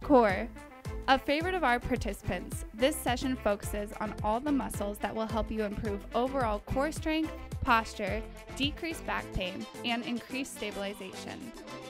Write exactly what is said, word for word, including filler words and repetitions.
Core. A favorite of our participants, this session focuses on all the muscles that will help you improve overall core strength, posture, decrease back pain, and increase stabilization.